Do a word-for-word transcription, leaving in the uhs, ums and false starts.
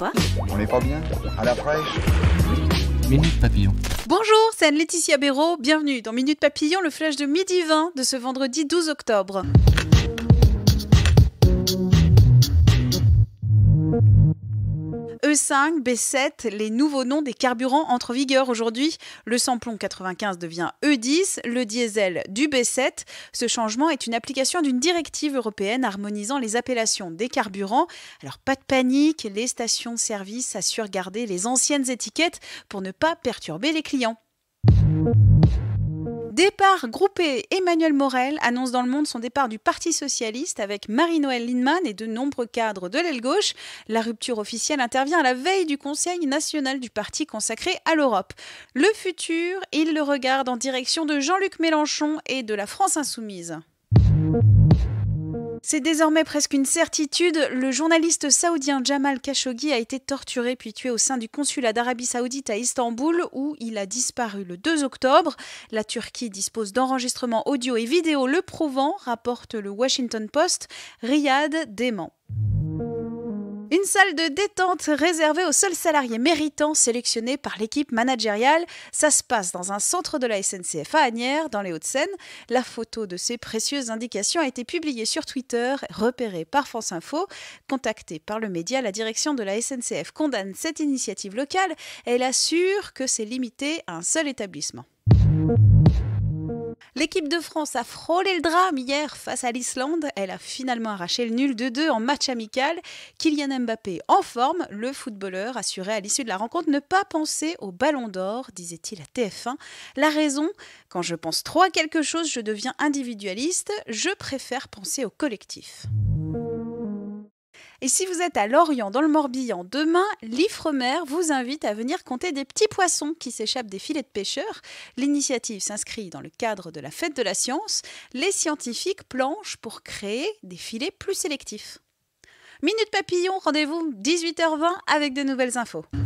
Quoi? On n'est pas bien? À la fraîche? Minute Papillon. Bonjour, c'est Anne-Laetitia Béraud. Bienvenue dans Minute Papillon, le flash de midi vingt de ce vendredi douze octobre. E cinq, B sept, les nouveaux noms des carburants entrent en vigueur aujourd'hui. Le samplon quatre-vingt-quinze devient E dix, le diesel du B sept. Ce changement est une application d'une directive européenne harmonisant les appellations des carburants. Alors pas de panique, les stations-service assurent garder les anciennes étiquettes pour ne pas perturber les clients. Départ groupé, Emmanuel Morel annonce dans Le Monde son départ du Parti Socialiste avec Marie-Noëlle Lienemann et de nombreux cadres de l'aile gauche. La rupture officielle intervient à la veille du Conseil national du parti consacré à l'Europe. Le futur, il le regarde en direction de Jean-Luc Mélenchon et de la France Insoumise. C'est désormais presque une certitude, le journaliste saoudien Jamal Khashoggi a été torturé puis tué au sein du consulat d'Arabie Saoudite à Istanbul où il a disparu le deux octobre. La Turquie dispose d'enregistrements audio et vidéo le prouvant, rapporte le Washington Post. Riyad dément. Une salle de détente réservée aux seuls salariés méritants sélectionnés par l'équipe managériale. Ça se passe dans un centre de la S N C F à Asnières, dans les Hauts-de-Seine. La photo de ces précieuses indications a été publiée sur Twitter, repérée par France Info. Contactée par le média, la direction de la S N C F condamne cette initiative locale. Elle assure que c'est limité à un seul établissement. L'équipe de France a frôlé le drame hier face à l'Islande. Elle a finalement arraché le nul deux deux en match amical. Kylian Mbappé en forme, le footballeur assurait à l'issue de la rencontre ne pas penser au Ballon d'Or, disait-il à T F un. La raison, quand je pense trop à quelque chose, je deviens individualiste. Je préfère penser au collectif. Et si vous êtes à Lorient, dans le Morbihan, demain, l'Ifremer vous invite à venir compter des petits poissons qui s'échappent des filets de pêcheurs. L'initiative s'inscrit dans le cadre de la Fête de la Science. Les scientifiques planchent pour créer des filets plus sélectifs. Minute Papillon, rendez-vous dix-huit heures vingt avec de nouvelles infos.